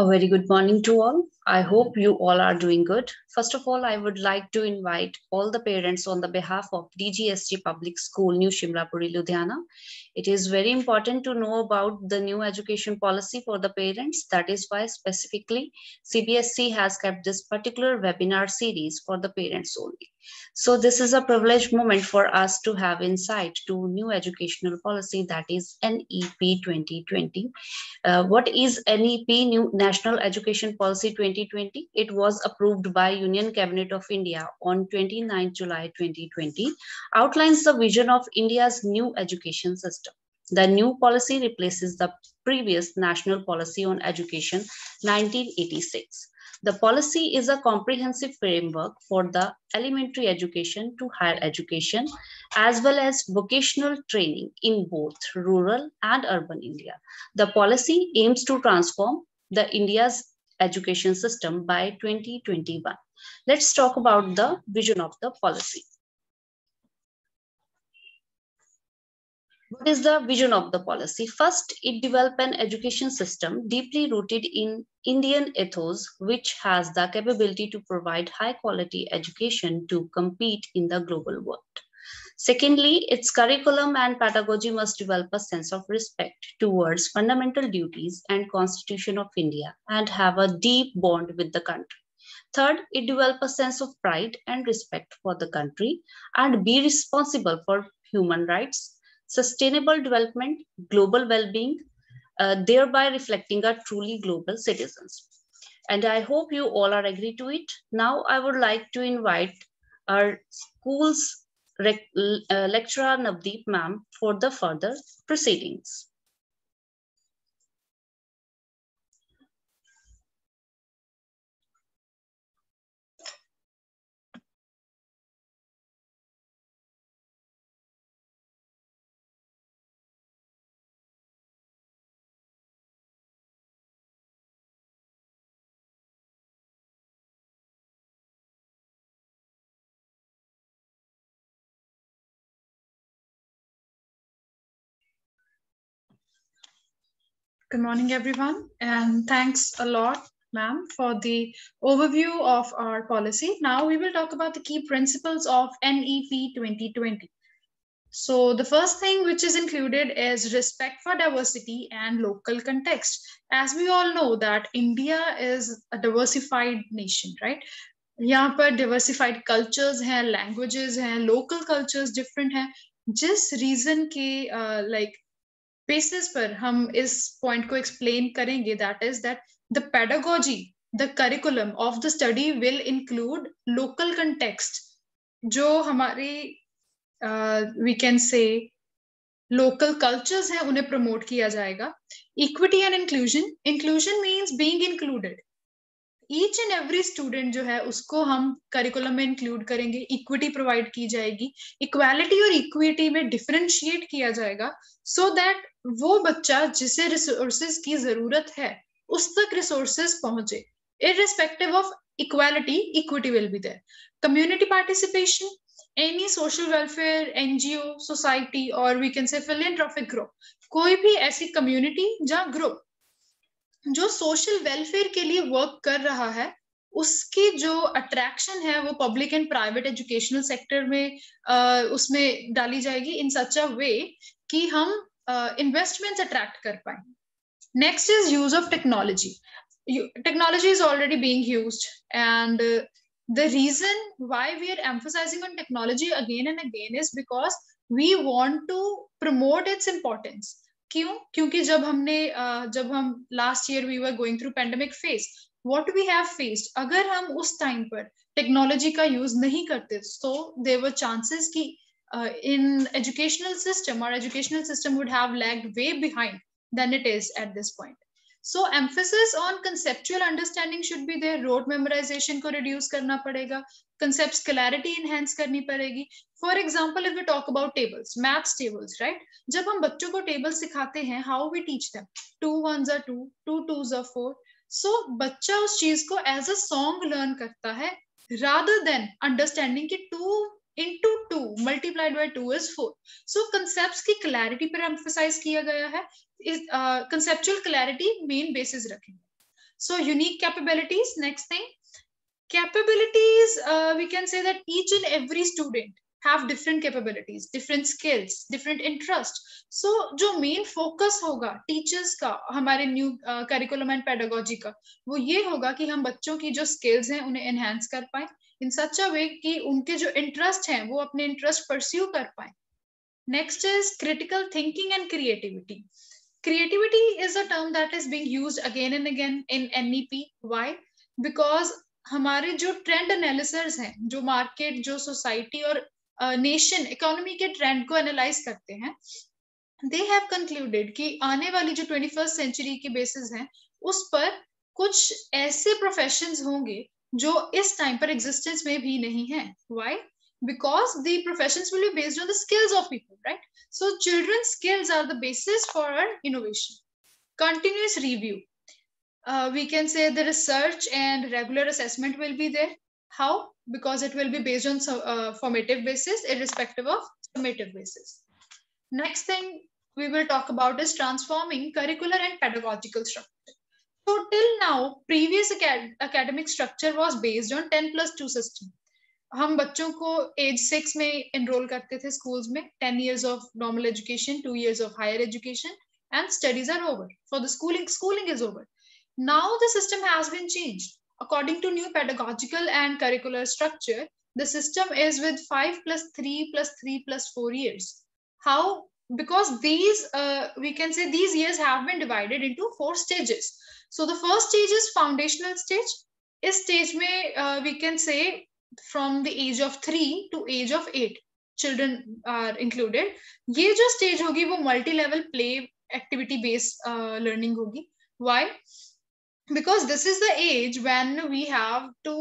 A very good morning to all. I hope you all are doing good. First of all, I would like to invite all the parents on the behalf of DGST Public School, New Shimlapuri, Ludhiana. It is very important to know about the new education policy for the parents. That is why specifically CBSE has kept this particular webinar series for the parents only. So this is a privileged moment for us to have insight to new educational policy, that is NEP 2020. What is NEP, New National Education Policy 2020? It was approved by Union Cabinet of India on 29 July 2020, outlines the vision of India's new education system. The new policy replaces the previous National Policy on Education 1986. The policy is a comprehensive framework for the elementary education to higher education, as well as vocational training in both rural and urban India. The policy aims to transform the India's education system by 2021. Let's talk about the vision of the policy. What is the vision of the policy? First, it developed an education system deeply rooted in Indian ethos, which has the capability to provide high quality education to compete in the global world. Secondly, its curriculum and pedagogy must develop a sense of respect towards fundamental duties and Constitution of India and have a deep bond with the country. Third, it develop a sense of pride and respect for the country and be responsible for human rights, sustainable development, global well-being, thereby reflecting a truly global citizens. And I hope you all are agree to it. Now I would like to invite our school's lecturer Navdeep ma'am for the further proceedings. Good morning, everyone, and thanks a lot, ma'am, for the overview of our policy. Now we will talk about the key principles of NEP 2020. So the first thing which is included is respect for diversity and local context. As we all know that India is a diversified nation, right? यहाँ पर diversified cultures हैं, languages हैं, local cultures different हैं. जिस reason के like basis पर हम इस point को explain करेंगे, that is that the pedagogy, the curriculum of the study will include local context, जो हमारे we can say local cultures हैं उन्हें promote किया जाएगा. Equity and inclusion means being included. Each and every student जो है उसको हम curriculum में include करेंगे, equity provide की जाएगी, equality और equity में differentiate किया जाएगा, so that वो बच्चा जिसे resources की जरूरत है उस तक resources पहुंचे. Irrespective of equality, equity will be there. Community participation, any social welfare, NGO, society, or we can say philanthropic group, कोई भी ऐसी community या group जो सोशल वेलफेयर के लिए वर्क कर रहा है, उसकी जो अट्रैक्शन है वो public and private educational sector में उसमें डाली जाएगी इन सच अ वे कि हम इन्वेस्टमेंट्स अट्रैक्ट कर पाए. Next is use of technology. Technology is already being used, and the reason why we are emphasizing on technology again and again is because we want to promote its importance. क्यों? क्योंकि जब हम last year we were going through pandemic phase, what we have faced, अगर हम उस time पर technology का use नहीं करते, so there were chances कि in educational system, our educational system would have lagged way behind than it is at this point. So emphasis on conceptual understanding should be there. Rote memorization को reduce करना पड़ेगा, concepts clarity enhance करनी पड़ेगी. For example, if we talk about tables, maths tables, right? जब हम बच्चों को tables सिखाते हैं, how we teach them? 2 1s are 2, 2 2s are 4. So बच्चा उस चीज को as a song learn करता है, rather than understanding कि 2 into 2 multiplied by 2 is 4. So concepts की clarity पर emphasize किया गया है. Conceptual clarity main basis रखेंगे. So unique capabilities, next thing. Capabilities, we can say that each and every student have different capabilities, different skills, different interest. So जो main focus होगा teachers का हमारे new curriculum and pedagogy का, वो ये होगा कि हम बच्चों की जो skills हैं उन्हें enhance कर पाए in such a way कि उनके जो interest हैं वो अपने interest pursue कर पाए. Next is critical thinking and creativity. Creativity is a term that is being used again and again in NEP. Why? Because हमारे जो ट्रेंड एनालिसिस हैं, जो मार्केट, जो सोसाइटी और नेशन इकोनॉमी के ट्रेंड को एनालाइज करते हैं, दे हैव कंक्लूडेड कि आने वाली जो 21st सेंचुरी के बेसिस हैं उस पर कुछ ऐसे प्रोफेशंस होंगे जो इस टाइम पर एग्जिस्टेंस में भी नहीं है. Why? Because the professions will be based on the skills of people, right? So children's skills are the basis for our innovation. Continuous review. We can say the research and regular assessment will be there. How? Because it will be based on formative basis, irrespective of summative basis. Next thing we will talk about is transforming curricular and pedagogical structure. So till now, previous academic structure was based on 10+2 system. हम बच्चों को as 6 में enrol करते थे schools में, 10 years of normal education, 2 years of higher education, and studies are over. For the schooling is over. Now the system has been changed. According to new pedagogical and curricular structure, the system is with 5+3+3+4 years. How? Because these, we can say these years have been divided into 4 stages. So the first stage is foundational stage. इस stage में we can say from the age of 3 to age of 8 children are included. ये जो stage होगी वो multi-level play activity based learning होगी. Why? Because this is the age when we have to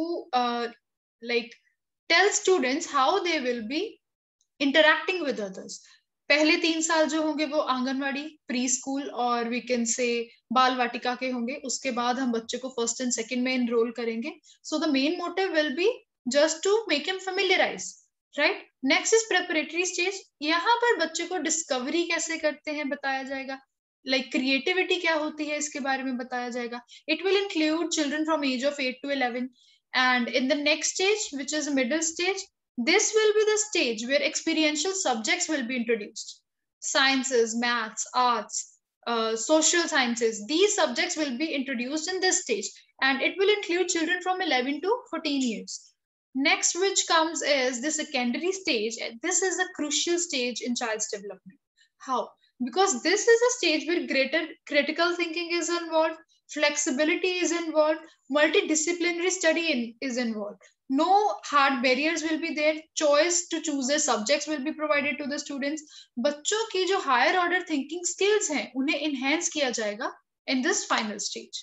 like tell students how they will be interacting with others. पहले 3 साल जो होंगे वो आंगनवाड़ी, प्री स्कूल और वी कैन से बाल वाटिका के होंगे. उसके बाद हम बच्चे को फर्स्ट एंड सेकंड में एनरोल करेंगे. So the main motive will be just to make him familiarize, right? Next is preparatory stage. यहाँ पर बच्चे को डिस्कवरी कैसे करते हैं बताया जाएगा. Like creativity क्या होती है इसके बारे में बताया जाएगा. It will include children from age of 8 to 11. And in the next stage, which is middle stage, this will be the stage where experiential subjects will be introduced. Sciences, maths, arts, social sciences. These subjects will be introduced in this stage, and it will include children from 11 to 14 years. Next, which comes is the secondary stage. This is a crucial stage in child's development. How? Because this is a stage where greater critical thinking is involved, flexibility is involved, multidisciplinary study is involved. No hard barriers will be there. Choice to choose their subjects will be provided to the students. बच्चों की जो higher order thinking skills हैं, उन्हें enhance किया जाएगा in this final stage.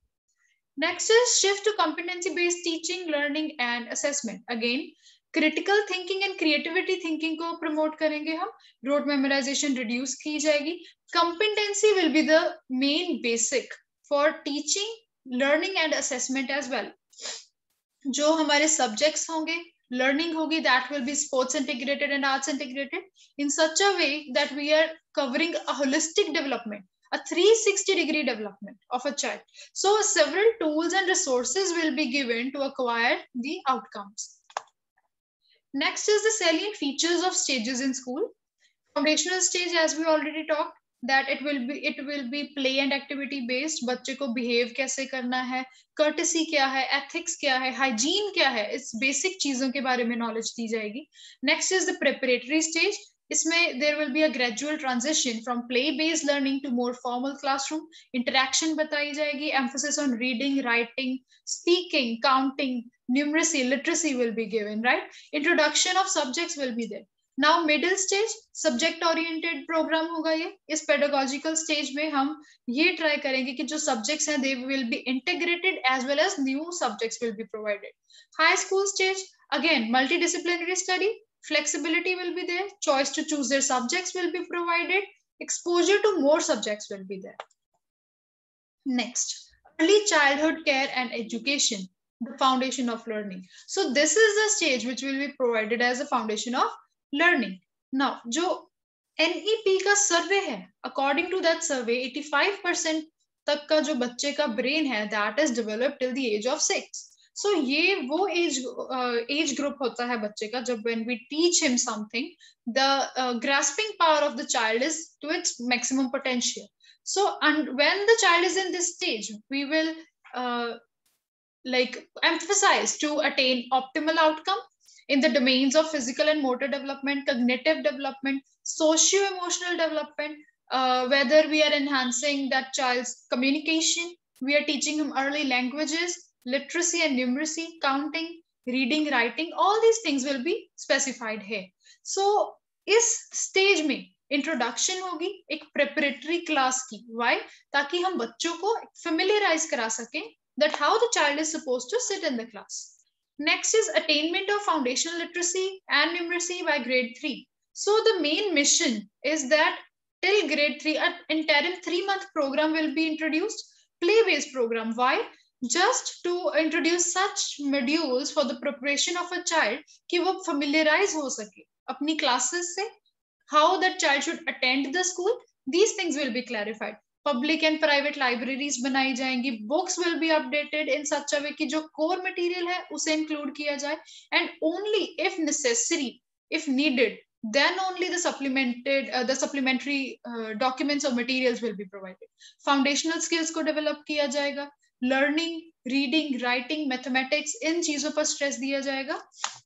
Next is shift to competency-based teaching, learning and assessment. Again, critical thinking and creativity thinking को promote करेंगे हम. Rote memorization reduce की जाएगी. Competency will be the main basic for teaching, learning and assessment as well. जो हमारे subjects होंगे, learning होगी, that will be sports integrated and arts integrated in such a way that we are covering a holistic development, a 360-degree development of a child. So several tools and resources will be given to acquire the outcomes. Next is the salient features of stages in school. Foundational stage, as we already talked, that it will be play and activity based. बच्चे को behave कैसे करना है, courtesy क्या है, ethics क्या है, hygiene क्या है, इस basic चीजों के बारे में knowledge दी जाएगी. Next is the preparatory stage. इसमें there will be a gradual transition from play-based learning to more formal classroom. Interaction बताई जाएगी. Emphasis on reading, writing, speaking, counting, numeracy, literacy will be given, right? Introduction of subjects will be there. Now middle stage, subject-oriented program होगा ये. इस pedagogical stage में हम ये try करेंगे कि जो subjects हैं they will be integrated as well as new subjects will be provided. High school stage, again multidisciplinary study. Flexibility will be there. Choice to choose their subjects will be provided. Exposure to more subjects will be there. Next, early childhood care and education, the foundation of learning. So this is the stage which will be provided as a foundation of learning. Now, जो NEP का survey है, according to that survey, 85% तक का जो बच्चे का brain है that is developed till the age of 6. So ये वो एज ग्रुप होता है बच्चे का जब when we teach him something the grasping power of the child is to its maximum potential. So, and when the child is in this stage, we will like emphasize to attain optimal outcome in the domains of physical and motor development, cognitive development, socio-emotional development, whether we are enhancing that child's communication, we are teaching him early languages, literacy and numeracy, counting, reading, writing, all these things will be specified here. So, इस stage में introduction होगी एक preparatory class की. Why? ताकि हम बच्चों को familiarise करा सकें that how the child is supposed to sit in the class. Next is attainment of foundational literacy and numeracy by grade 3. So the main mission is that till grade 3 an interim 3-month program will be introduced, play-based program. Why? Just to introduce such modules for the preparation of a child कि वो familiarize हो सके अपनी classes से. How that child should attend the school, these things will be clarified. Public and private libraries बनाई जाएंगी, books will be updated in such a way कि जो core material है उसे include किया जाए, and only if necessary, if needed, then only the supplementary documents or materials will be provided. Foundational skills को develop किया जाएगा, learning, reading, writing, mathematics इन चीजों पर stress दिया जाएगा.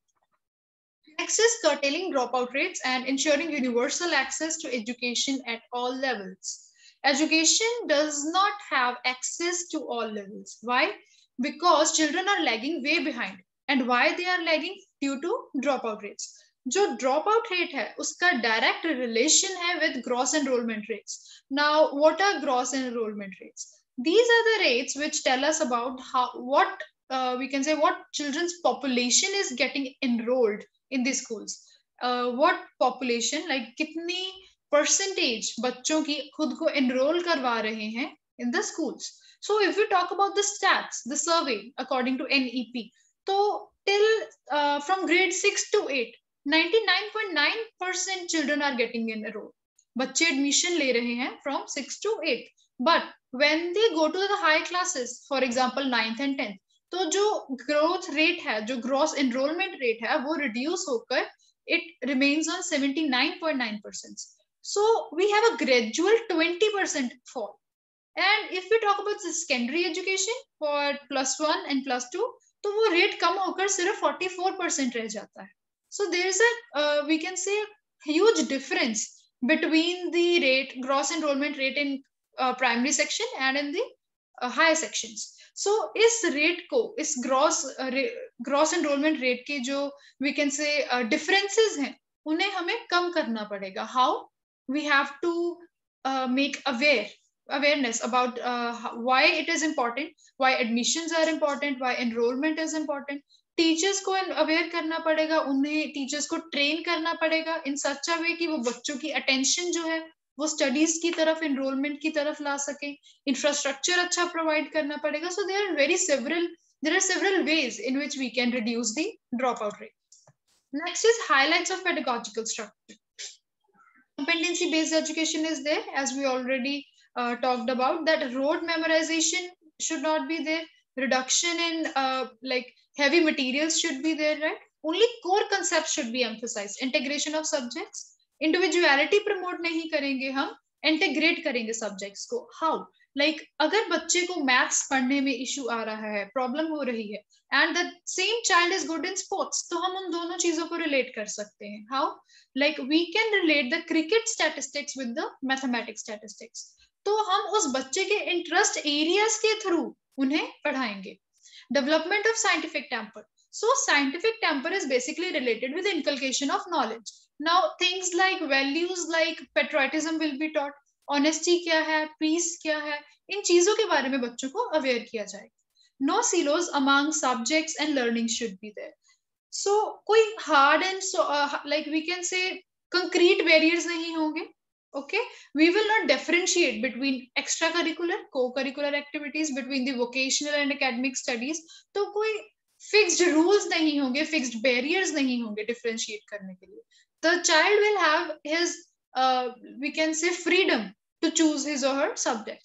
Next is curtailing dropout rates and ensuring universal access to education at all levels. Education does not have access to all levels. Why? Because children are lagging way behind. And why they are lagging? Due to dropout rates. जो dropout rate है उसका direct relation है with gross enrollment rates. Now, what are gross enrollment rates? These are the rates which tell us about what we can say what children's population is getting enrolled in the schools. What population, like कितनी percentage बच्चों की खुद को enroll करवा रहे हैं in the schools. So if we talk about the stats, the survey according to NEP, तो till from grade 6 to 8, 99.9% children are getting enrolled. बच्चे admission ले रहे हैं from 6 to 8. But when they go to the high classes, for example 9th and 10th, तो जो growth rate है, जो gross enrolment rate है, वो रिड्यूस होकर it remains on 79.9%. So we have a gradual 20% fall. And if we talk about secondary education for +1 and +2, तो वो rate कम होकर सिर्फ 44% रह जाता है. So there is a we can say huge difference between the rate, gross enrolment rate in primary section and in the higher sections. So इस rate को, इस ग्रॉस एनरोलमेंट रेट के जो वी कैन से डिफरेंसेस हैं, उन्हें हमें कम करना पड़ेगा. How? We have to make awareness about why it is important, why admissions are important, why enrollment is important. Teachers को अवेयर करना पड़ेगा, उन्हें टीचर्स को ट्रेन करना पड़ेगा इन सच अ वे कि वो बच्चों की अटेंशन जो है वो स्टडीज की तरफ, एनरोलमेंट की तरफ ला सके. इंफ्रास्ट्रक्चर अच्छा प्रोवाइड करना पड़ेगा. सो there are several ways in which we can reduce the dropout rate. Next is highlights of pedagogical structure. Competency based education is there, as we already talked about, that rote memorization should not be there. Reduction in like heavy materials should be there, right? Only core concepts should be emphasized. Integration of subjects. Individuality promote नहीं करेंगे हम, integrate करेंगे subjects को. How? Like अगर बच्चे को maths पढ़ने में issue आ रहा है, problem हो रही है, and the same child is good in sports, तो हम उन दोनों चीजों को relate कर सकते हैं. How? Like we can relate the cricket statistics with the mathematics statistics. तो हम उस बच्चे के interest areas के through उन्हें पढ़ाएंगे. Development of scientific temper. So scientific temper is basically related with the inculcation of knowledge. Now things like values like patriotism will be taught. Honesty क्या है, peace क्या है, इन चीजों के बारे में बच्चों को aware किया जाएगा. No silos among subjects and learning should be there. So कोई hard and like we can say concrete barriers नहीं होंगे. Okay, we will not differentiate between extracurricular, co-curricular activities, between the vocational and academic studies. तो कोई fixed rules नहीं होंगे, fixed barriers नहीं होंगे differentiate करने के लिए. The child will have his we can say freedom to choose his or her subjects.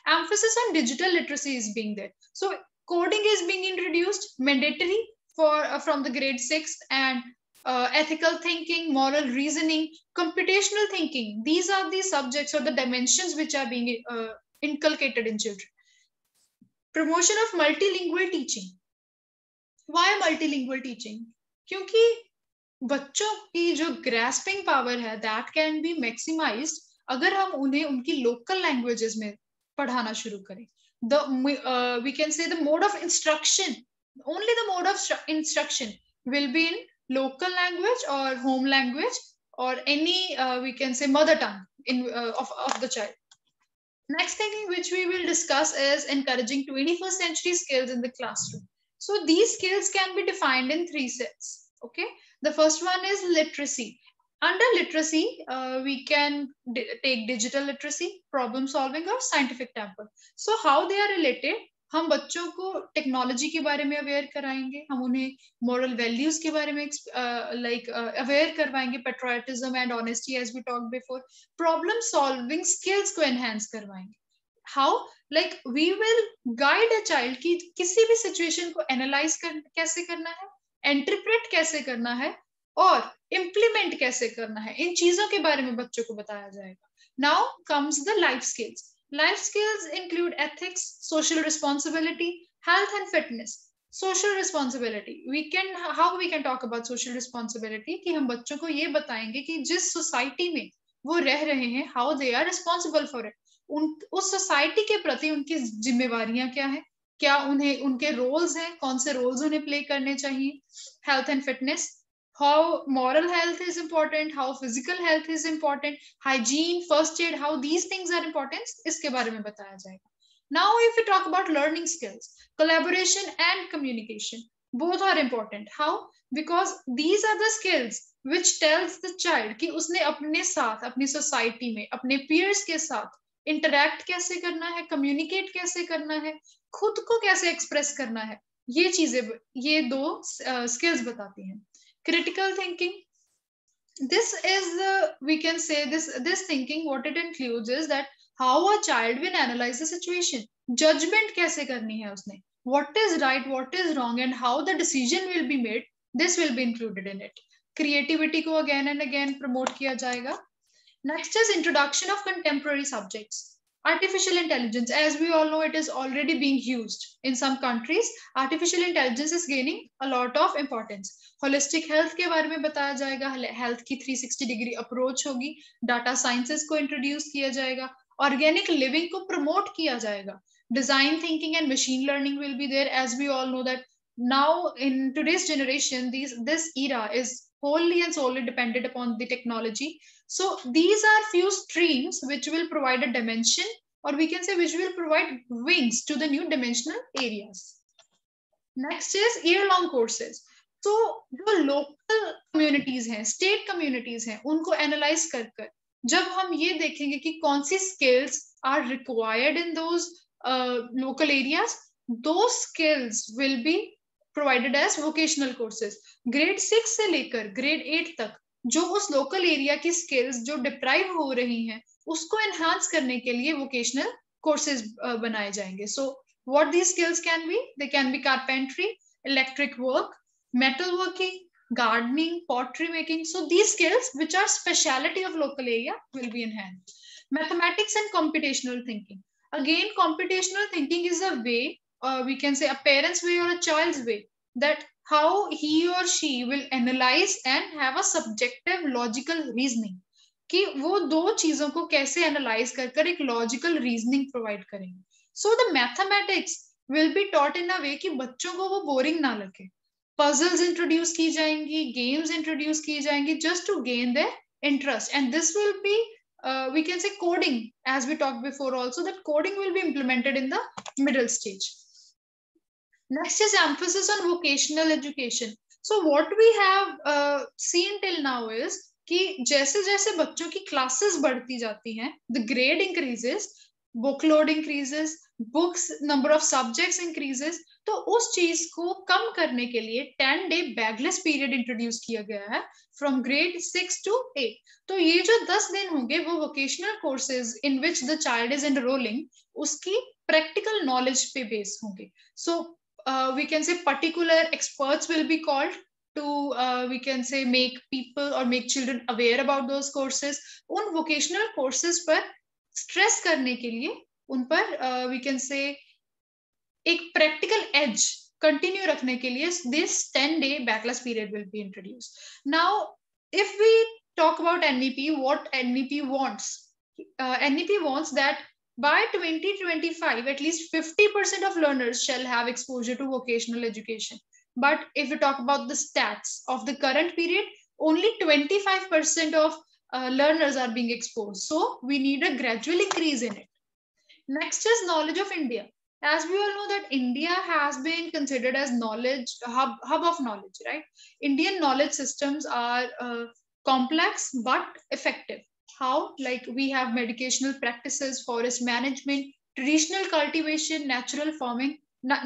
Emphasis on digital literacy is being there. So coding is being introduced mandatory for from the grade 6, and ethical thinking, moral reasoning, computational thinking. These are the subjects or the dimensions which are being inculcated in children. Promotion of multilingual teaching. Why multilingual teaching? क्योंकि बच्चों की जो grasping power है that can be maximized अगर हम उन्हें उनकी local languages में पढ़ाना शुरू करें. We can say the mode of instruction, only the mode of instruction will be in local language or home language or any we can say mother tongue of the child. Next thing which we will discuss is encouraging 21st century skills in the classroom. So these skills can be defined in 3 sets. Okay, the first one is literacy. Under literacy, we can take digital literacy, problem solving और scientific temper. So how they are related? हम बच्चों को technology के बारे में aware कराएंगे, हम उन्हें मॉरल वैल्यूज के बारे में अवेयर करवाएंगे, patriotism and honesty as we talk before, problem solving skills को एनहांस करवाएंगे. How? Like we will guide a child कि किसी भी सिचुएशन को एनालाइज कैसे करना है, इंटरप्रेट कैसे करना है और इम्प्लीमेंट कैसे करना है. इन चीजों के बारे में बच्चों को बताया जाएगा. Now comes the life skills. Life skills include ethics, social responsibility, health and fitness. Social responsibility. How we can talk about social responsibility? कि हम बच्चों को ये बताएंगे कि जिस सोसाइटी में वो रह रहे हैं, how they are responsible for it. उस सोसाइटी के प्रति उनकी जिम्मेवारियां क्या है, क्या उन्हें उनके रोल्स हैं, कौन से रोल्स उन्हें प्ले करने चाहिए. Health and fitness. How moral health is important, how physical health is important, hygiene, first aid, how these things are important, इसके बारे में बताया जाएगा. Now if we talk about learning skills, collaboration and communication, both are important. How? Because these are the skills which tells the child कि उसने अपने साथ, अपनी society में, अपने peers के साथ interact कैसे करना है, communicate कैसे करना है, खुद को कैसे express करना है. ये चीजें, ये दो skills बताती हैं. Critical thinking. This is we can say this thinking, what it includes is that how a child will analyze the situation. Judgment कैसे करनी है उसने, what is right, what is wrong, and how the decision will be made. This will be included in it. Creativity को again and again promote किया जाएगा. Next is introduction of contemporary subjects. Artificial intelligence, as we all know, it is already being used in some countries. Artificial intelligence is gaining a lot of importance. Holistic health के बारे में बताया जाएगा, health की 360 degree approach होगी, data sciences को introduce किया जाएगा, organic living को promote किया जाएगा. Design thinking and machine learning will be there, as we all know that now in today's generation, this era is wholly and solely dependent upon the technology. So these are few streams which will provide a dimension, or we can say which will provide wings to the new dimensional areas. Next is year-long courses. So जो local communities हैं, state communities हैं, उनको analyze कर जब हम ये देखेंगे कि कौन सी skills are required in those local areas, those skills will be provided as vocational courses. Grade 6 से लेकर grade 8 तक जो उस लोकल एरिया की स्किल्स जो डिप्राइव हो रही हैं उसको एनहांस करने के लिए वोकेशनल कोर्सेज बनाए जाएंगे. So what these skills can be? They can be carpentry, electric work, metal working, gardening, pottery making. So these skills which are speciality of local area will be enhanced. Mathematics and computational thinking. Again, computational thinking is a way, we can say a parent's way or a child's way, that how he or she will analyze and have a subjective logical reasoning. कि वो दो चीजों को कैसे analyse कर एक logical reasoning provide करेंगे. So the mathematics will be taught in a way कि बच्चों को वो बोरिंग ना लगे. पजल्स इंट्रोड्यूस की जाएंगी, गेम्स इंट्रोड्यूस की जाएंगी, just to gain their interest. And this will be we can say coding, as we talked before also, that coding will be implemented in the middle stage. Next is emphasis on vocational education. So what we have seen till now is कि जैसे जैसे बच्चों की classes बढ़ती जाती हैं, the grade increases, book load increases, books, number of subjects increases, तो उस चीज को कम करने के लिए 10-day बैगलेस पीरियड इंट्रोड्यूस किया गया है फ्रॉम ग्रेड 6 to 8. तो ये जो 10 दिन होंगे वो vocational courses in which the child is enrolling, उसकी प्रैक्टिकल नॉलेज पे बेस होंगे. So we can say particular experts will be called to we can say make people or make children aware about those courses. उन vocational courses पर stress करने के लिए उन पर we can say एक practical edge continue रखने के लिए this 10-day backless period will be introduced. Now if we talk about NEP, what NEP wants, NEP wants that by 2025 at least 50% of learners shall have exposure to vocational education. But if we talk about the stats of the current period, only 25% of learners are being exposed. So we need a gradual increase in it. Next is knowledge of India. As we all know that India has been considered as knowledge hub of knowledge, right? Indian knowledge systems are complex but effective. How? Like we have medicinal practices, forest management, traditional cultivation, natural farming.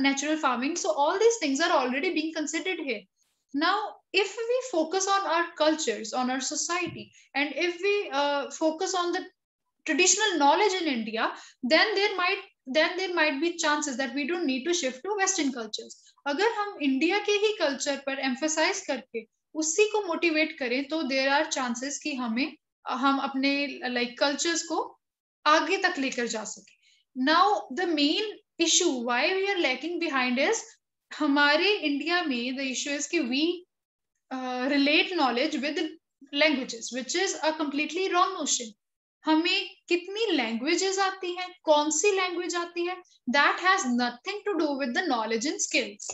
So all these things are already being considered here. Now, if we focus on our cultures, on our society, and if we focus on the traditional knowledge in India, then there might be chances that we don't need to shift to Western cultures. अगर हम India के ही culture पर emphasise करके उसी को motivate करें तो there are chances कि हम अपने लाइक कल्चर्स को आगे तक लेकर जा सके. Now the main issue why we are lacking behind is हमारे इंडिया में the issue is कि we relate knowledge with languages, which is a completely wrong notion. हमें कितनी लैंग्वेजेस आती हैं, कौन सी लैंग्वेज आती है, that has nothing to do with the knowledge and skills.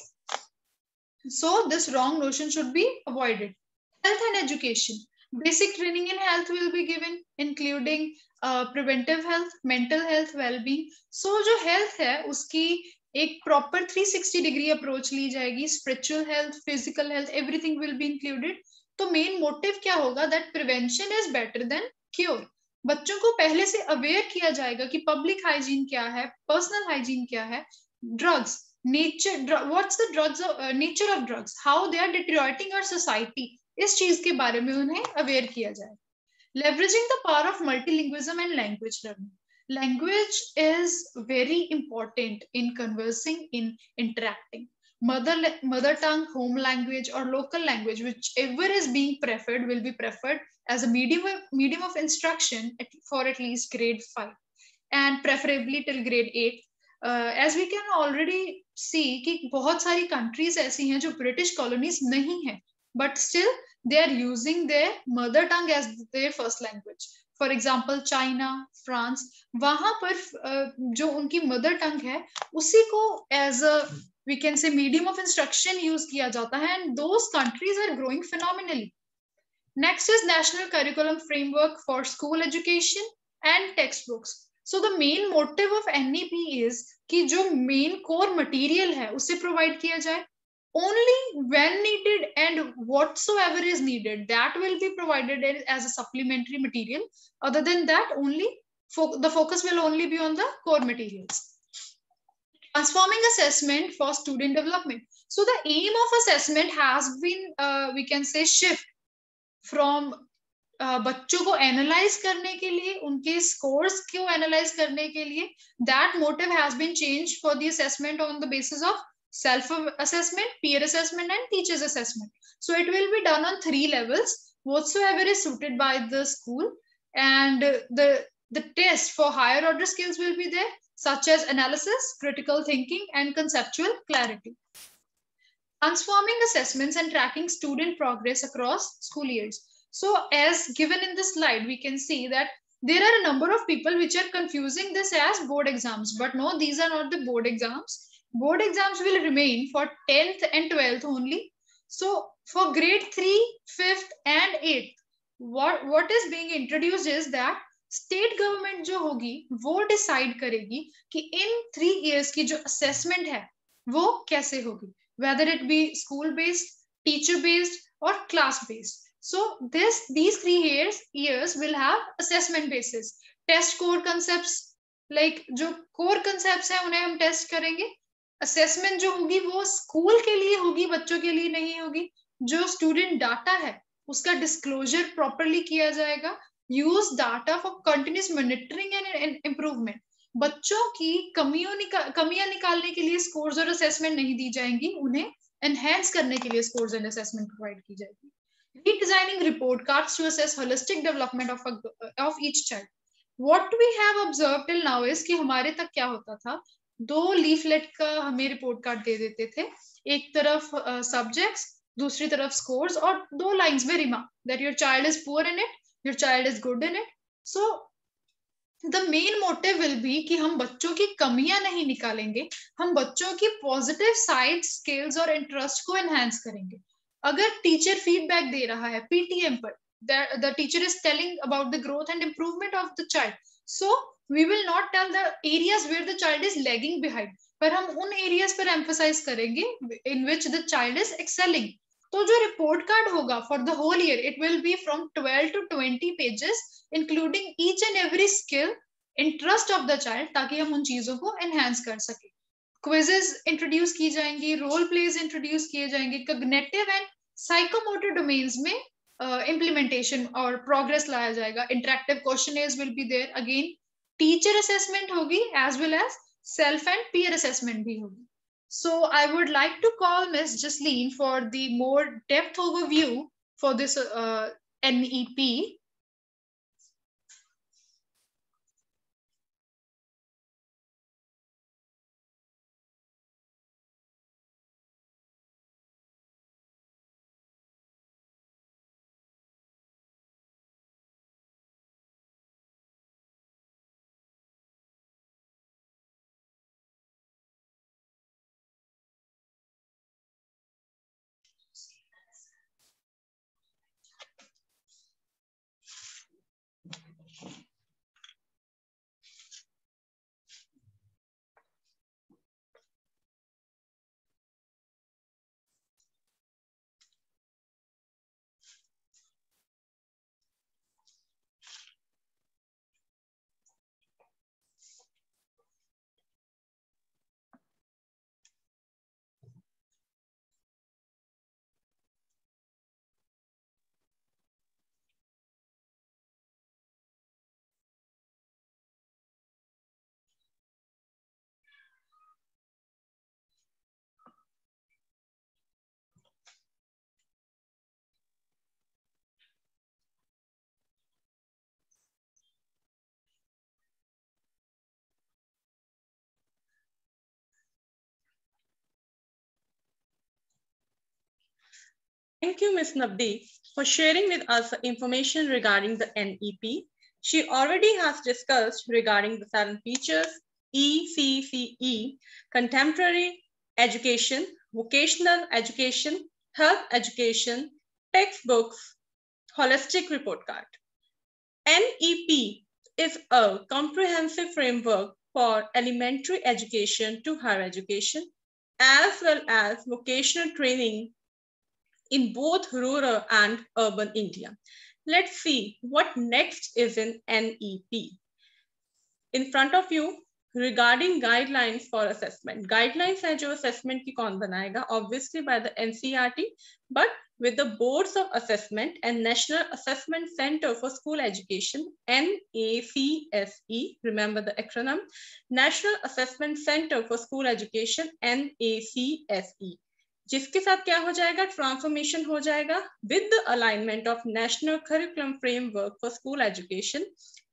So this wrong notion should be avoided. Health and education. Basic training in health will be given, including preventive health, mental health, well-being. So जो health है उसकी एक proper 360-degree approach ली जाएगी. Spiritual health, physical health, everything will be included. तो main motive क्या होगा? That prevention is better than cure. बच्चों को पहले से अवेयर किया जाएगा कि पब्लिक हाइजीन क्या है, पर्सनल हाइजीन क्या है, drugs, nature, what's the drugs, nature of drugs, how they are deteriorating our society, इस चीज के बारे में उन्हें अवेयर किया जाए. Leveraging the power of multilingualism and language learning. Language is very important in conversing, in interacting. Mother tongue, home language, or local language, whichever is being preferred, will be preferred as a medium of instruction for at least grade 5 and preferably till grade 8. As we can already see कि बहुत सारी countries ऐसी हैं जो British colonies नहीं हैं, but still they are using their mother tongue as their first language. For example, China, France, वहां पर जो उनकी मदर टंग है उसी को as a we can say medium of instruction use किया जाता है, and those countries are growing phenomenally. Next is National Curriculum Framework for School Education and Textbooks. So the main motive of NEP is कि जो main core material है उसे provide किया जाए, only when needed and whatsoever is needed, that will be provided as a supplementary material. Other than that, only the focus will only be on the core materials. Transforming assessment for student development. So the aim of assessment has been we can say shift from बच्चों को analyse करने के लिए, उनके scores को analyse करने के लिए, that motive has been changed for the assessment on the basis of self-assessment, peer assessment, and teachers assessment. So it will be done on 3 levels, whatsoever is suited by the school, and the test for higher order skills will be there, such as analysis, critical thinking, and conceptual clarity. Transforming assessments and tracking student progress across school years. So as given in the slide, we can see that there are a number of people which are confusing this as board exams, but no, these are not the board exams. Board exams will remain for 10th and 12th only. So for grade 3, 5th and 8th, what is being introduced is that state government जो होगी वो decide करेगी कि in 3 years की जो assessment है वो कैसे होगी, whether it be school based, teacher based or class based. So these 3 years will have assessment basis, test core concepts like जो कोर कंसेप्ट्स हैं उन्हें हम टेस्ट करेंगे। असेसमेंट जो होगी वो स्कूल के लिए होगी, बच्चों के लिए नहीं होगी। जो स्टूडेंट डाटा है उसका डिस्क्लोजर प्रॉपरली किया जाएगा। Use data for continuous monitoring and improvement. बच्चों की कमियां निकालने के लिए स्कोर्स और असेसमेंट नहीं दी जाएंगी, उन्हें एनहेंस करने के लिए स्कोर्स एंड असेसमेंट प्रोवाइड की जाएगी। Redesigning report cards to assess holistic development of each child. What we have observed till now is कि हमारे तक क्या होता था, 2 लीफलेट का हमें रिपोर्ट कार्ड दे देते थे, एक तरफ सब्जेक्ट्स, दूसरी तरफ स्कोर्स, और 2 लाइंस में remark that your child is poor in it, your child is good in it. So the main motive will be कि हम बच्चों की कमियां नहीं निकालेंगे, हम बच्चों की पॉजिटिव साइड, स्किल्स और इंटरेस्ट को एनहांस करेंगे। अगर टीचर फीडबैक दे रहा है पीटीएम पर, the teacher is telling about the growth and improvement of the child, so we will not tell the areas where the child is lagging behind, पर हम उन एरियाज पर एम्फसाइज करेंगे in which the child is excelling. तो जो report card होगा for the whole year, it will be from 12 to 20 pages including each and every skill, interest of the child, ताकि हम उन चीजों को एनहांस कर सके। क्विजेस इंट्रोड्यूस की जाएंगी, रोल प्लेज इंट्रोड्यूस किए जाएंगे, कॉग्निटिव एंड साइकोमोटर डोमेन्स में इम्प्लीमेंटेशन और प्रोग्रेस लाया जाएगा। Interactive questionnaires will be there, again teacher assessment होगी as well as self and peer assessment भी होगी। So I would like to call Ms. Jasleen for the more depth overview for this NEP. Thank you, Ms. Nabdi, for sharing with us information regarding the NEP. She already has discussed regarding the 7 features: ECCE, contemporary education, vocational education, health education, textbooks, holistic report card. NEP is a comprehensive framework for elementary education to higher education, as well as vocational training in both rural and urban India. Let's see what next is in NEP. In front of you, regarding guidelines for assessment. Guidelines है जो assessment की कौन बनाएगा? Obviously by the NCERT, but with the boards of assessment and National Assessment Center for School Education, NACSE, remember the acronym, National Assessment Center for School Education, NACSE. जिसके साथ क्या हो जाएगा? ट्रांसफॉर्मेशन हो जाएगा with the alignment of national curriculum framework for school education,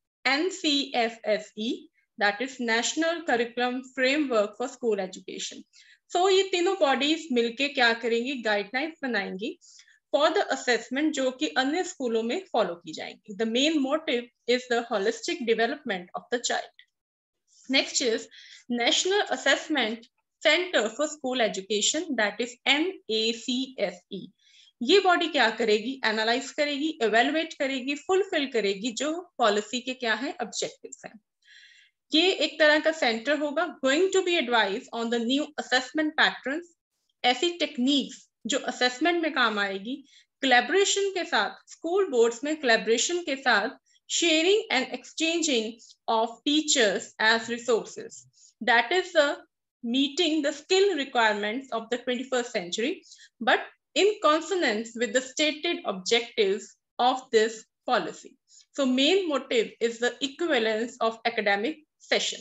NCFSE, that is national curriculum framework for school education. So ये तीनों bodies मिलके क्या करेंगी? गाइडलाइंस बनाएंगी फॉर द असेसमेंट, जो कि अन्य स्कूलों में फॉलो की जाएंगी। The main motive is the holistic development of the child. Next is national assessment centre for school education, that is NACSE। ये बॉडी क्या करेगी? एनालाइज करेगी, एवेलुएट करेगी, फुलफिल करेगी जो पॉलिसी के क्या है ऑब्जेक्टिव्स हैं। ये एक तरह का सेंटर होगा, going to be advise on the new assessment patterns, ऐसी टेक्निक्स जो असेसमेंट में काम आएगी, कोलैबोरेशन के साथ, स्कूल बोर्ड्स में कोलैबोरेशन के साथ sharing and exchanging of teachers as resources. That is meeting the skill requirements of the 21st century, but in consonance with the stated objectives of this policy. So main motive is the equivalence of academic session.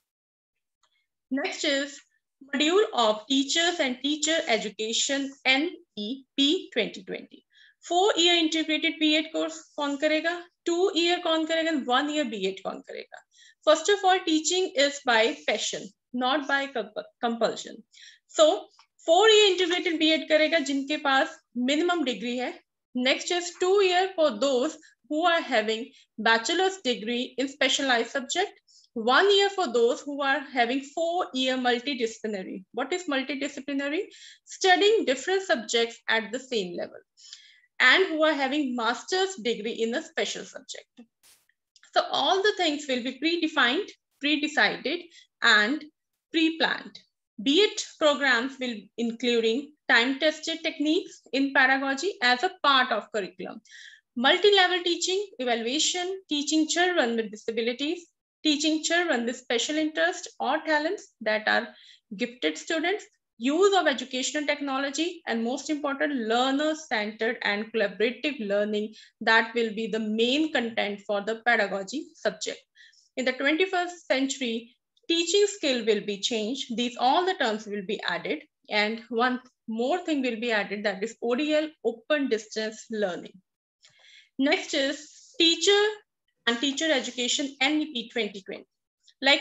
Next is module of teachers and teacher education NEP 2020. 4-year integrated B.Ed course कौन करेगा, 2-year कौन करेगा, 1-year B.Ed कौन करेगा. First of all, teaching is by passion, not by compulsion. So 4-year integrated B.Ed करेगा जिनके पास minimum degree है. Next is 2-year for those who are having bachelor's degree in specialized subject. 1 year for those who are having 4-year multidisciplinary. What is multidisciplinary? Studying different subjects at the same level, and who are having master's degree in a special subject. So all the things will be predefined, pre-decided, and pre-planned. B.Ed programs will including time-tested techniques in pedagogy as a part of curriculum. Multi-level teaching, evaluation, teaching children with disabilities, teaching children with special interest or talents that are gifted students, use of educational technology, and most important, learner-centered and collaborative learning that will be the main content for the pedagogy subject. In the 21st century, teaching skill will be changed. These all the terms will be added, and one more thing will be added, that is ODL, open distance learning. Next is teacher and teacher education NEP 2020. Like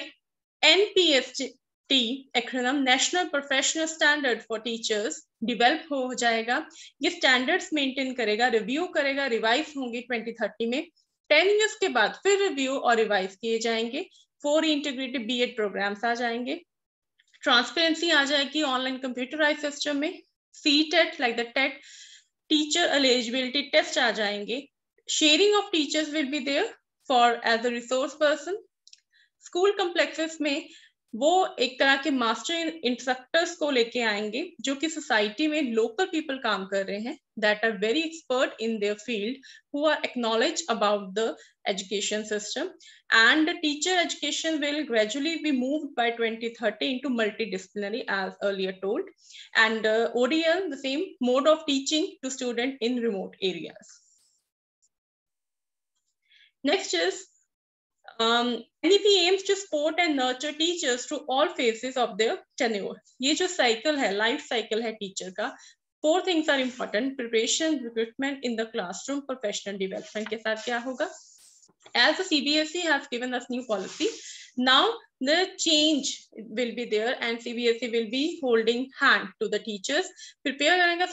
NPST acronym, National Professional Standard for Teachers, develop हो जाएगा. ये standards maintain करेगा, review करेगा, revise होंगे 2030 में. 10 years के बाद फिर review और revise किए जाएंगे. 4 integrated B.Ed programs आ जाएंगे. Transparency आ जाएगी online computerized system में. CTET like the TET, teacher eligibility test आ जाएंगे. Sharing of teachers will be there for as a resource person. School complexes में वो एक तरह के master instructors को लेके आएंगे जो कि society में local people काम कर रहे हैं, that are very expert in their field, who are acknowledged about the education system. And the teacher education will gradually be moved by 2030 into multidisciplinary as earlier told. And ODL, the same mode of teaching to students in remote areas. Next is NEP aims to support and nurture teachers through all phases of their tenure. ये जो cycle है, life cycle है teacher का, 4 things are important: preparation, recruitment in the classroom, professional development. के साथ क्या होगा? As the CBSE has given us new policy, now the change will be there, and CBSE will be holding hand to the teachers. Prepare करेगा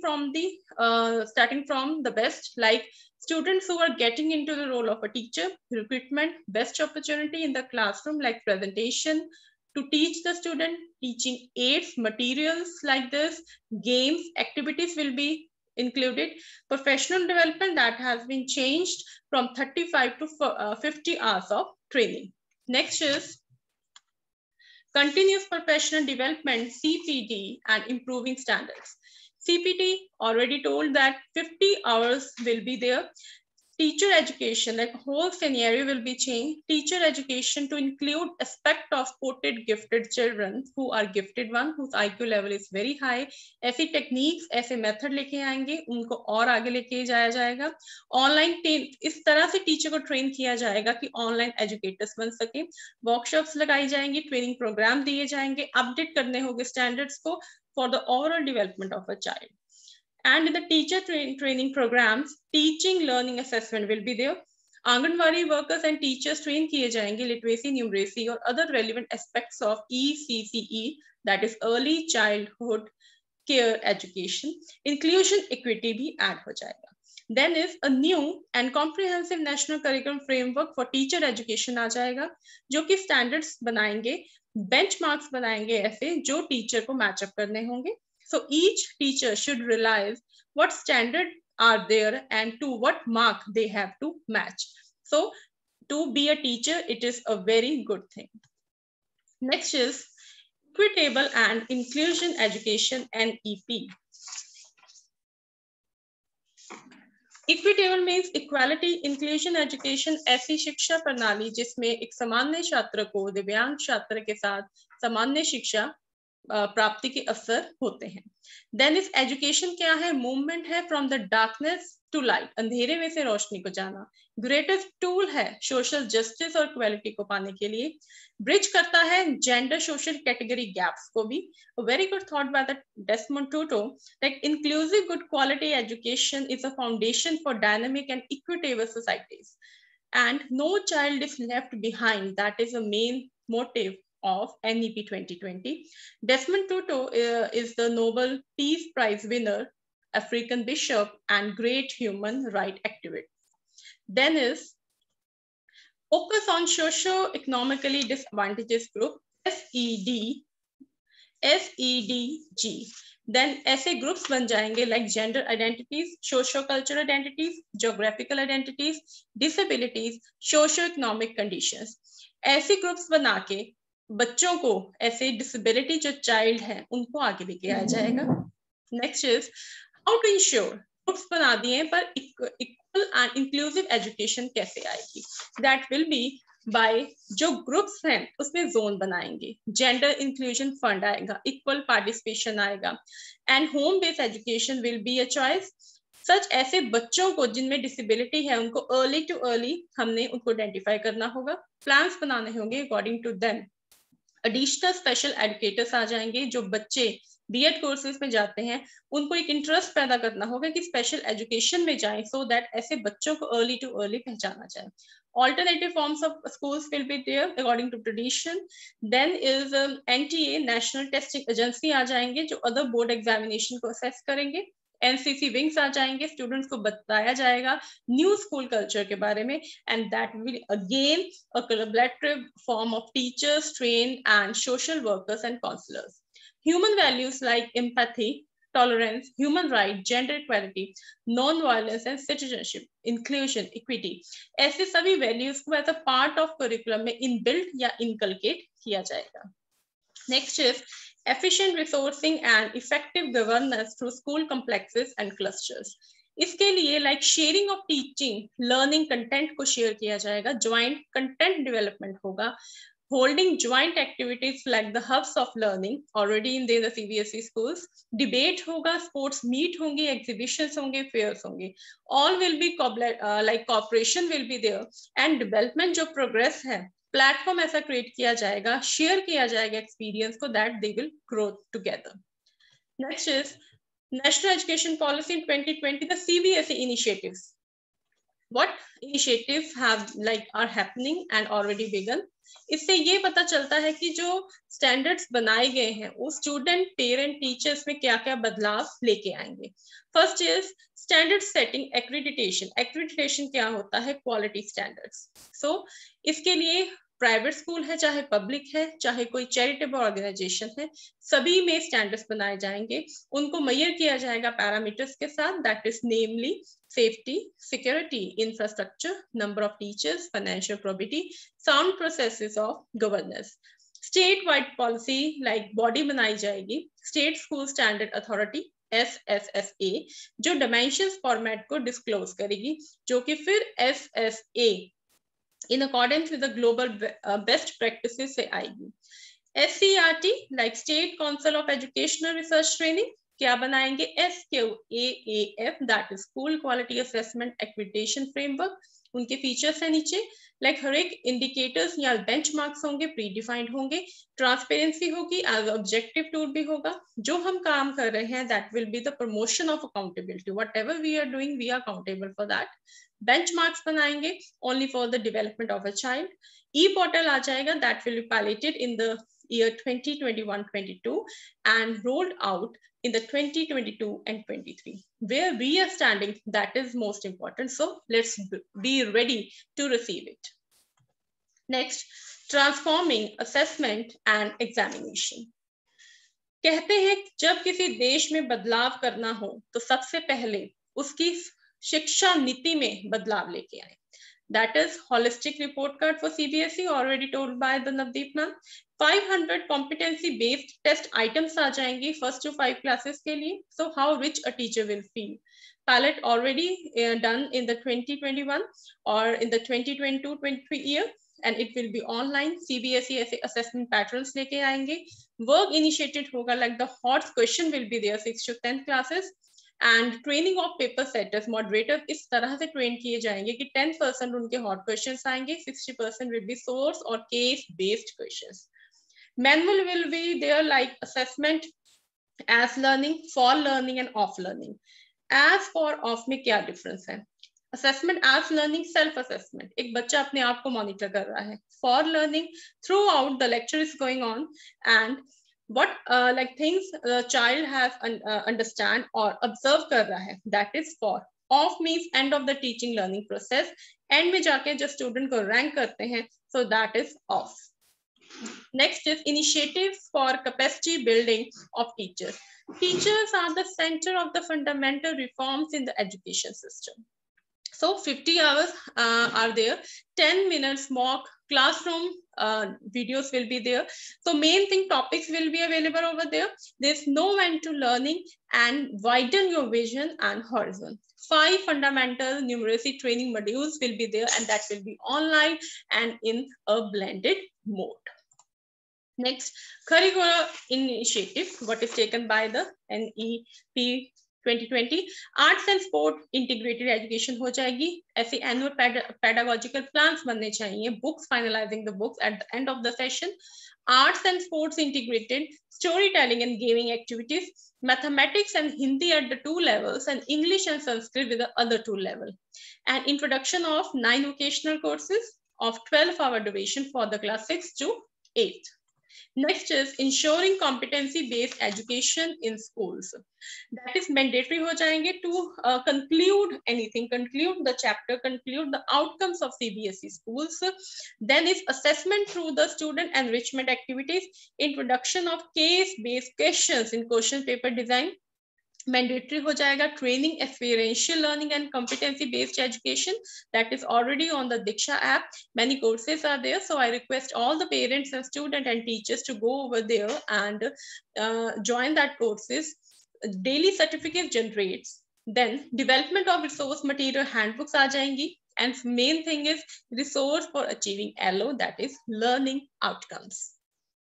starting from the best, like students who are getting into the role of a teacher, recruitment, best opportunity in the classroom like presentation to teach the student, teaching aids, materials like this, games, activities will be included. Professional development, that has been changed from 35 to 50 hours of training. Next is continuous professional development, CPD, and improving standards. CPT already told that 50 hours will be there. Teacher education, like whole scenario will be changed. Teacher education to include aspect of supported gifted children who are gifted one, whose IQ level is very high. ऐसी techniques, ऐसे method लेके आएंगे, उनको और आगे लेके जाया जाएगा. Online इस तरह से teacher को train किया जाएगा कि online educators बन सके. Workshops लगाई जाएंगी, training program दिए जाएंगे, update करने होंगे standards को for the overall development of a child. And in the teacher training programs, teaching learning assessment will be there. Anganwadi workers and teachers train kiye jayenge literacy, numeracy or other relevant aspects of ECCE, that is early childhood care education. Inclusion equity bhi add ho jayega. Then is a new and comprehensive national curriculum framework for teacher education aa jayega, jo ki standards banayenge, benchmarks banayenge aise jo teacher ko match up karne honge. So each teacher should realize what standard are there and to what mark they have to match. So to be a teacher, it is a very good thing. Next is equitable and inclusion education, NEP. Equitable means equality, inclusion, education, ऐसी शिक्षा प्रणाली जिसमें एक सामान्य छात्र को दिव्यांग छात्र के साथ सामान्य शिक्षा प्राप्ति के अवसर होते हैं। देन इस एजुकेशन क्या है? मूवमेंट है from the darkness to light, अंधेरे में से रोशनी को जाना। ग्रेटेस्ट टूल है सोशल जस्टिस और इक्वालिटी को पाने के लिए। ब्रिज करता है जेंडर सोशल कैटेगरी गैप्स को भी। Very good thought by the Desmond Tutu, like inclusive good quality education is a foundation for dynamic and equitable societies, and no child is left behind. That is the main motive of NEP 2020. Desmond Tutu is the Nobel Peace Prize winner, African bishop, and great human rights activist. Then is focus on socio-economically disadvantaged group, SEDG. Then ऐसे groups बन जाएंगे like gender identities, socio cultural identities, geographical identities, disabilities, socio economic conditions. ऐसे groups बना के बच्चों को, ऐसे disability जो चाइल्ड है उनको आगे लेके आया जाएगा। Next is how to ensure, groups बना दिए पर इक्वल एंड इंक्लूसिव एजुकेशन कैसे आएगी? दैट विल बी बाय जो ग्रुप्स हैं उसमें जोन बनाएंगे, जेंडर इंक्लूजन फंड आएगा, इक्वल पार्टिसिपेशन आएगा, and home based education will be a choice. Such ऐसे बच्चों को जिनमें डिसेबिलिटी है उनको अर्ली टू अर्ली हमने उनको आइडेंटिफाई करना होगा, प्लान्स बनाने होंगे according to them. Additional special educators आ जाएंगे, जो बच्चे बीएड कोर्सेज में जाते हैं उनको एक इंटरेस्ट पैदा करना होगा कि स्पेशल एजुकेशन में जाएं, सो दैट ऐसे बच्चों को अर्ली टू अर्ली पहचाना जाए। Alternative forms of schools will be there according to tradition. Then is NTA, National Testing Agency आ जाएंगे जो other board examination को assess करेंगे। NCC wings आ जाएंगे, स्टूडेंट्स को बताया जाएगा न्यू स्कूल कल्चर के बारे में, and that will again a collaborative form of teachers, trained and social workers and counselors. Human values like empathy, tolerance, human rights, gender equality, non-violence and citizenship, inclusion, equity, ऐसे सभी values को as a part of curriculum में inbuilt या inculcate किया जाएगा। Next is efficient resourcing and effective governance through school complexes and clusters. इसके लिए like sharing of teaching, learning content को share किया जाएगा, joint content development होगा, holding joint activities like the hubs of learning already in the CBSE schools, debate होगा, sports meet होंगे, exhibitions होंगे, fairs होंगे, all will be like cooperation will be there, and development जो progress है platform ऐसा create किया जाएगा, share किया जाएगा एक्सपीरियंस को, that they will grow together. Next is national education policy in 2020, the CBSE initiatives. What initiatives have are happening and already begun? इससे ये पता चलता है कि जो स्टैंडर्ड्स बनाए गए हैं वो स्टूडेंट, पेरेंट, टीचर्स में क्या क्या बदलाव लेके आएंगे। First is standard setting accreditation. Accreditation क्या होता है? Quality standards. सो इसके लिए प्राइवेट स्कूल है, चाहे पब्लिक है, चाहे कोई चैरिटेबल ऑर्गेनाइजेशन है, सभी में स्टैंडर्ड्स बनाए जाएंगे, उनको मेजर किया जाएगा पैरामीटर्स के साथ, that is namely safety, security, infrastructure, number of teachers, financial probity, sound processes of governance. State-wide policy like body बनाई जाएगी, State School Standard Authority SSSA, जो dimensions format को disclose करेगी, जो कि फिर SSA in accordance with the global best practices से आएगी। SCRT like State Council of Educational Research Training क्या बनाएंगे? SQAAF, that is school quality assessment accreditation framework, उनके फीचर्स है नीचे, लाइक हर एक इंडिकेटर्स या बेंचमार्क्स होंगे, प्री डिफाइंड होंगे, ट्रांसपेरेंसी होगी, एज ऑब्जेक्टिव टूल भी होगा, जो हम काम कर रहे हैं that will be the promotion of accountability, whatever we are doing we are accountable for that. Benchmarks बनाएंगे only for the development of a child. E portal आ जाएगा, that will B piloted in the year 2021-22 and rolled out in the 2022 and 23. Where we are standing, that is most important. So let's be ready to receive it. Next, transforming assessment and examination. कहते हैं जब किसी देश में बदलाव करना हो तो सबसे पहले उसकी शिक्षा नीति में बदलाव लेके आए. That is holistic report card for CBSE, already told by the Navdeep ma'am. 500 competency based test items आ जाएंगी first to 5 classes के लिए. So how rich a teacher will feel. pilot already done in the 2021 or in the 2022-23 year, and it will be online. CBSE ऐसे assessment patterns लेके आएंगे. Work initiated होगा, like the hot question will be there 6th to 10th classes. And training of paper setters, moderator इस तरह से train किए जाएंगे कि 10% उनके hot questions आएंगे, 60% will be source or case based questions. Manual will be there, like assessment as learning, for learning and off learning. As for off में क्या difference है? Assessment as learning, self assessment, एक बच्चा अपने आप को monitor कर रहा है. For learning, throughout the lecture is going on, and what like things the child has understand or observe कर रहा है, that is for. Off means end of the teaching learning process, end में जाके जो student को rank करते हैं, so that is off. Next is initiatives for capacity building of teachers. Teachers are the center of the fundamental reforms in the education system. So 50 hours are there, 10 minutes mock classroom videos will be there. So main thing, topics will be available over there. There's no end to learning and widen your vision and horizon. 5 fundamental numeracy training modules will be there, and that will be online and in a blended mode. Next, curricular initiative, what is taken by the NEP 2020. Arts and sport integrated education हो जाएगी. ऐसे annual pedagogical plans बनने चाहिए. Books, finalizing the books at the end of the session. Arts and sports integrated, storytelling and gaming activities, mathematics and Hindi at the 2 levels, and English and Sanskrit with the other 2 level. And introduction of 9 vocational courses of 12-hour duration for the class 6 to 8. Next is ensuring competency-based education in schools. That is mandatory हो जाएंगे to conclude anything, conclude the chapter, conclude the outcomes of CBSE schools. Then is assessment through the student enrichment activities, introduction of case-based questions in question paper design. Mandatory हो जाएगा training, experiential learning and competency based education, that is already on the Diksha app. Many courses are there, so I request all the parents and students and teachers to go over there and join that courses. Daily certificate generates. Then development of resource material handbooks aa jayengi, and main thing is resource for achieving LO, that is learning outcomes.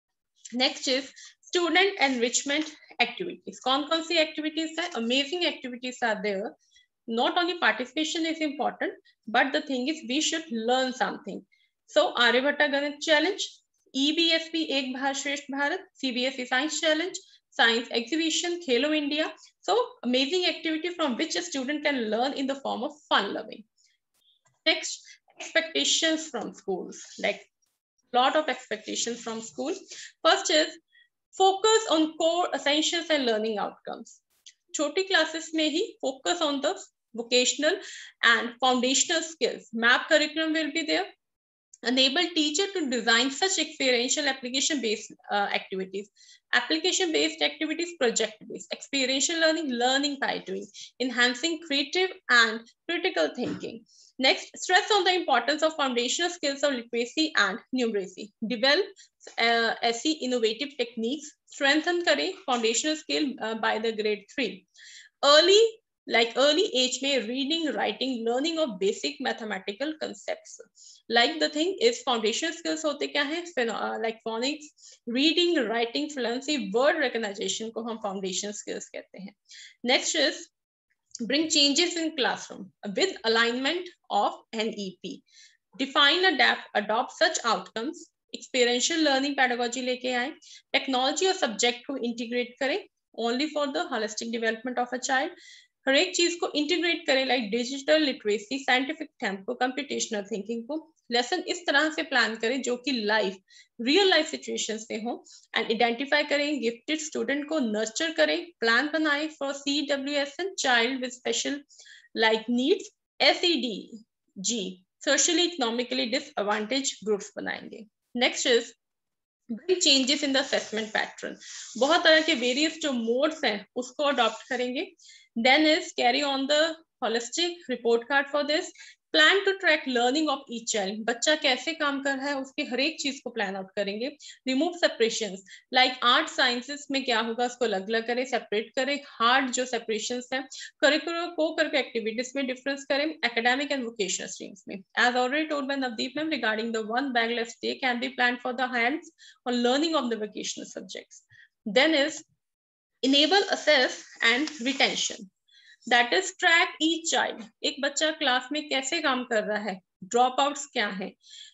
Next is student enrichment activities. कौन सी activities है? Amazing activities are there. Not only participation is important, but the thing is we should learn something. So Aryabhatta Ganit Challenge, EBSP Ek Bharat Shresth Bharat, CBSE Science Challenge, Science Exhibition, Khelo India. So amazing activity from which a student can learn in the form of fun loving. Next, expectations from schools, like lot of expectations from school. First is focus on core essentials and learning outcomes. Choti classes mein hi focus on the vocational and foundational skills. MAP curriculum will be there. Enable teacher to design such experiential application based activities. Application based activities, project based. Experiential learning, learning by doing. Enhancing creative and critical thinking. Next, stress on the importance of foundational skills of literacy and numeracy. Develop ऐसी innovative techniques. Strengthen करें foundational skill by the grade 3. Early age में reading, writing, learning of basic mathematical concepts. Like the thing is foundational skills होते क्या हैं? Like phonics, reading, writing, fluency, word recognition को हम foundational skills कहते हैं. Next is bring changes in classroom with alignment of NEP. Define, adapt, adopt such outcomes. Experiential learning pedagogy लेके आए. Technology और subject को integrate करें only for the holistic development of a child. हर एक चीज को integrate करें, like digital literacy, scientific tempo, computational thinking को. Lesson इस तरह से plan करें जो कि real life situations में हो, and identify करें gifted student को nurture करें, plan बनाएं for CWSN, child with special like needs, SEDG, socially economically disadvantaged groups बनाएंगे. Next is bring changes in the assessment pattern. बहुत तरह के various जो modes हैं उसको adopt करेंगे. Then is carry on the holistic report card for this. Plan to track learning of each child, बच्चा कैसे काम कर रहा है उसके हर एक चीज को प्लान आउट करेंगे. Remove separations, like art sciences में क्या होगा उसको अलग अलग करें, सेपरेट करें. हार्ड जो सेपरेशंस है करिकुलर को करके एक्टिविटीज में डिफरेंस करें, एकेडमिक एंड वोकेशनल स्ट्रीम्स में. As already told by Navdeep ma'am regarding the one bagless day can be plan for the hands on learning of the vocational subjects. Then is enable assess and retention, that is track each child. एक बच्चा class में कैसे काम कर रहा है, drop outs क्या है,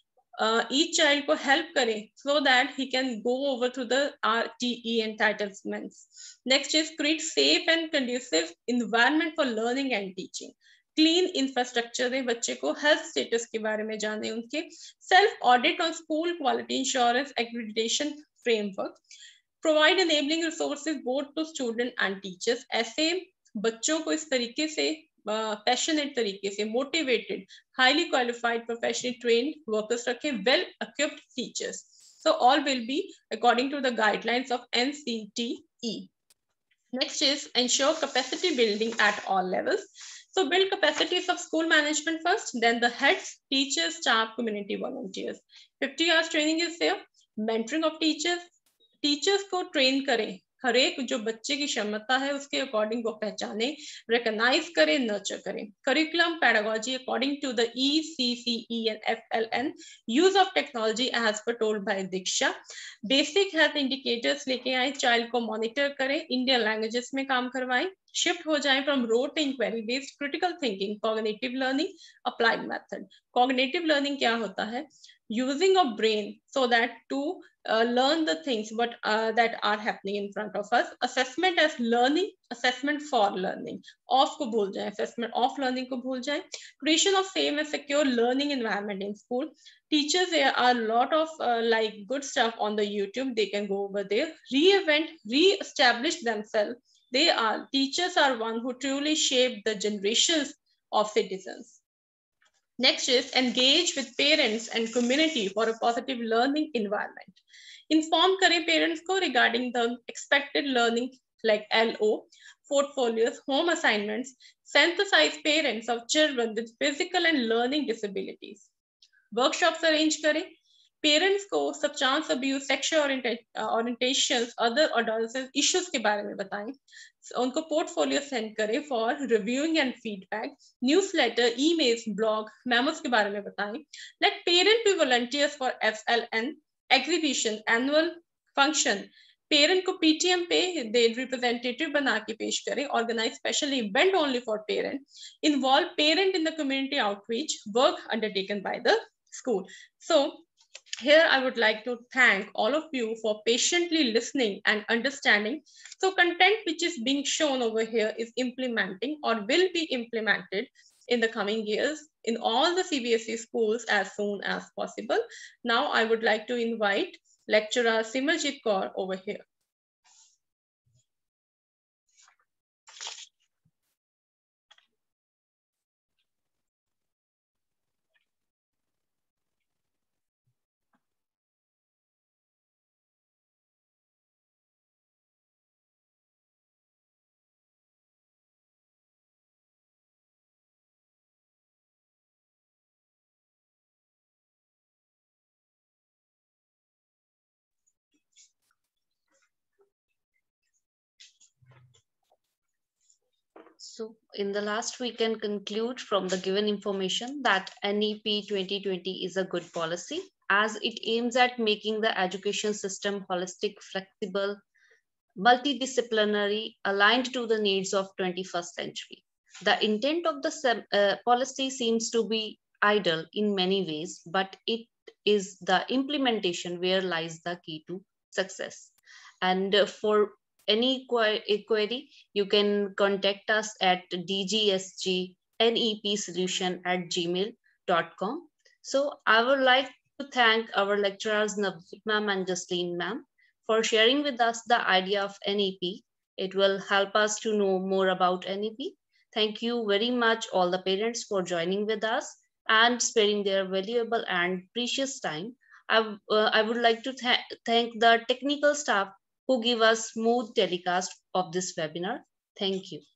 each child को help करें so that he can go over to the RTE entitlements. Next is create safe and conducive environment for learning and teaching. Clean infrastructure दे, बच्चे को हेल्थ स्टेटस के बारे में जाने, उनके self audit on school quality insurance accreditation framework. Provide enabling resources both to student and teachers. ऐसे बच्चों को इस तरीके से पैशनेट तरीके से motivated highly qualified professionally trained workers रखें, well equipped teachers. So all will be according to the guidelines of NCTE. Next is ensure capacity building at all levels. So build capacities of school management first, then the heads, teachers, staff, community volunteers. 50 hours training is there. Mentoring of teachers. Teachers को train करें, हर एक जो बच्चे की क्षमता है उसके according वो पहचाने, recognize करें, nurture करें. Curriculum pedagogy according to the ECCE and FLN. Use of technology as per told by Diksha. Basic health indicators लेके आए, child को monitor करें, Indian languages में काम करवाएं. शिफ्ट हो जाए from rote inquiry based critical thinking, cognitive learning, applied method. Cognitive learning क्या होता है, using of brain so that to learn the things but that are happening in front of us. Assessment as learning, assessment for learning. Off को भूल जाएं, assessment of learning को भूल जाएं. Creation of safe and secure learning environment in school. Teachers, there are a lot of like good stuff on the YouTube, they can go over there. Reinvent, re-establish themselves. They are, teachers are one who truly shape the generations of citizens. Next is engage with parents and community for a positive learning environment. Inform kare parents ko regarding the expected learning like LO, portfolios, home assignments. Synthesize parents of children with physical and learning disabilities. Workshops arrange kare. Parents को substance abuse, sexual orientation, other adolescence issues के बारे में बताएं. उनको portfolio send करें for reviewing and feedback. Newsletter, emails, blog, memos के बारे में बताएं. Let parent be volunteers for FLN exhibition, annual function. Parent को PTM पे दे रिप्रेजेंटेटिव बना के पेश करें. Organise special event only for parent. Involve parent in the community outreach work undertaken by the school. So here I would like to thank all of you for patiently listening and understanding. So content which is being shown over here is implementing or will be implemented in the coming years in all the CBSE schools as soon as possible. Now I would like to invite lecturer Simarjit Kaur over here. So in the last, we can conclude from the given information that NEP 2020 is a good policy as it aims at making the education system holistic, flexible, multidisciplinary, aligned to the needs of 21st century. The intent of the policy seems to be ideal in many ways, but it is the implementation where lies the key to success. And for any query, you can contact us at dgsgnepsolution@gmail.com. So I would like to thank our lecturers Navdeep ma'am and Jasleen ma'am for sharing with us the idea of NEP. It will help us to know more about NEP. Thank you very much all the parents for joining with us and sparing their valuable and precious time. I would like to thank the technical staff who give us smooth telecast of this webinar. Thank you.